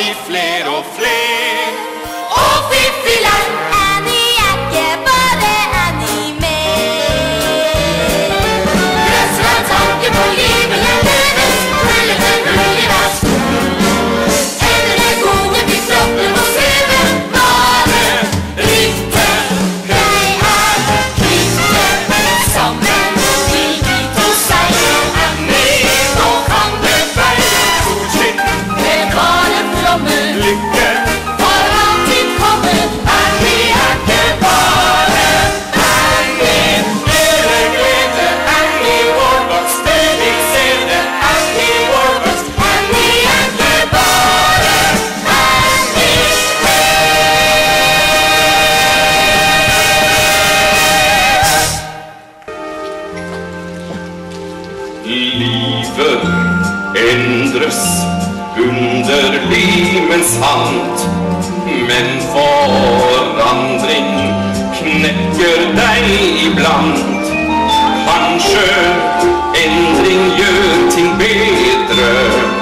vi fler og fler. Og fiffiland, Annie er ikke bare Annie med. Grøsser tanke på livene deres, hullete hull i hver sko. Endelig gode blir flotte på CV, bare rykte. Jeg er kvitte, sammen til de to seire. Annie, nå kan du feire. Solskinn med bare flommer. Lykke for alltid kommer. Annie er ikke bare Annie. Dere glede, Annie Warbucks, det vil se det. Annie Warbucks, Annie er ikke bare Annie. Livet endres under limens hand, men forandring knekker deg iblant. Kanskje endring gjør ting bedre.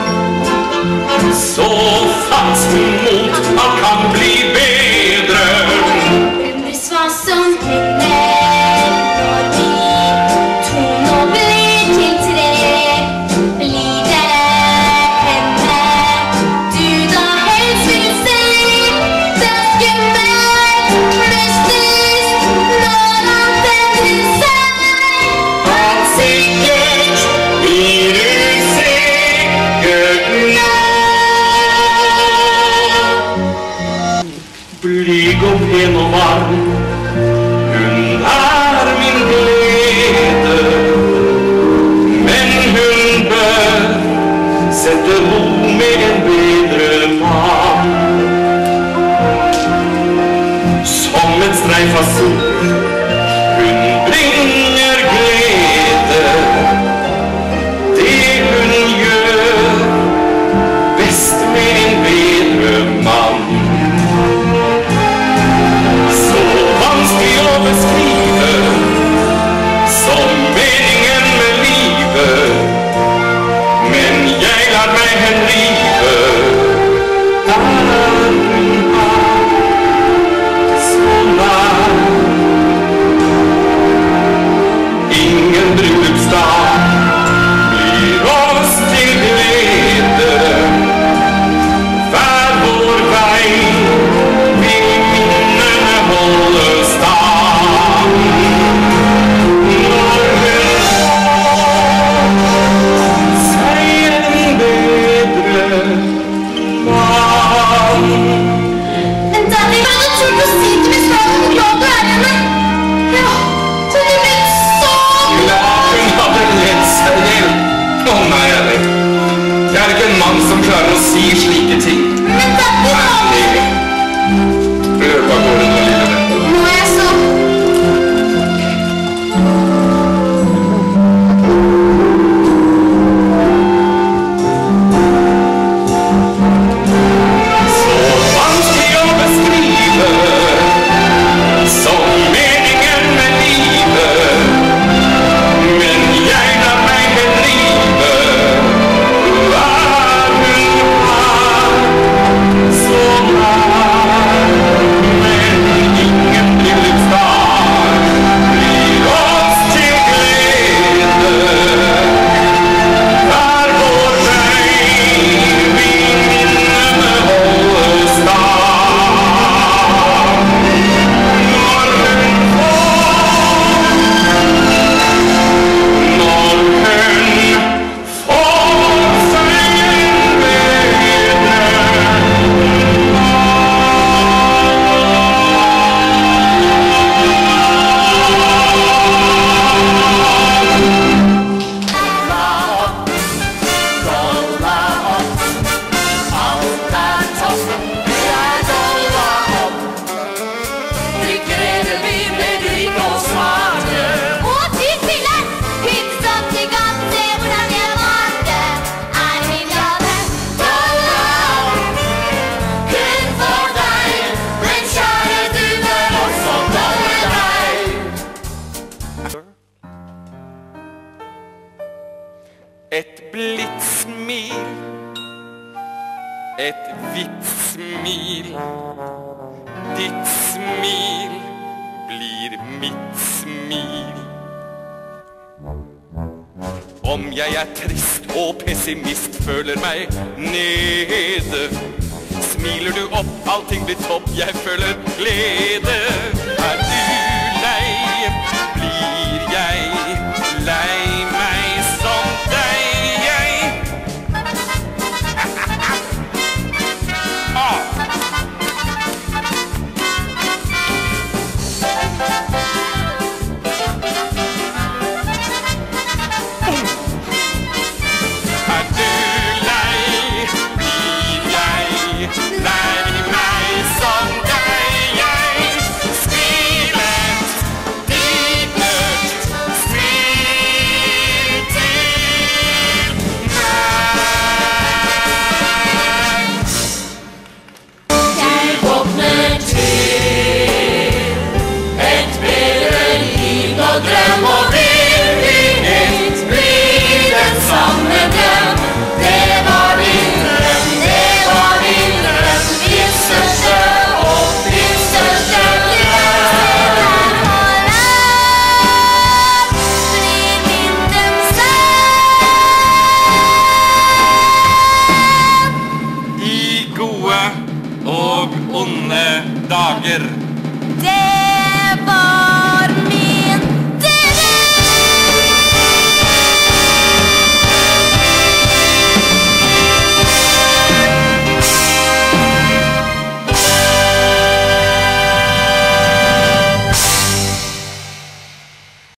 Så fatt mot, alt kan bli bedre. Undres hva som hender når vi to nå blir til tre. Blir det henne du da helst vil se? Det er skummelt, mystisk, når alt endrer seg. Og sikkert blir du sikkert nå. Blyg og pen og varm, hun er min glede. Men hun bør sette ro med en bedre mann. Som et streif av sol, hun bringer glede. Det hun gjør best med en bedre mann. Så vanskelig å beskrive, som meningen med livet. Men jeg lar meg henrive. Der hun er så nær. Ingen bryllupsdag blir oss til glede. Hver vår vei vil minnene holde stand. Når hun sier en bedre mann. Men Danny, hva hadde du turt å si til min far hvor glad du er i henne? Ja, så du ble så Glad hun hadde ledd seg i hjel. Å nei, ærlig. Jeg er ikke en mann som klarer å si slike ting. Men Danny, Ærlig. Prøv å gå rundt og lille det. nå er jeg så Så vanskelig å beskrive, som meningen med livet. Men jeg lar meg henrive. Er hun her så nær? Men ingen bryllupsdag blir oss til glede. Hver vår vei vil minnene holde stand. Når hun får seg en bedre Og fiffiland, hun som de kan se hvordan jeg valgte, er min gave. kun for deg. Men kjære, du bør også holde deg. Et blidt smil, Et hvitt smil, ditt smil blir mitt smil. Om jeg er trist og pessimist, føler meg nede, smiler du opp, allting blir topp, jeg føler glede. Er du lei, blir jeg lei meg som deg, jeg. Er du lei, blir jeg lei meg som deg, jeg. Smilet ditt nødt, smil til meg. Jeg våkner til et bedre liv og drøm og virkelighet blir den samme drøm. Det var din drøm, det var din drøm, din største håp, din største drøm. Blir vinden sann I gode og onde dager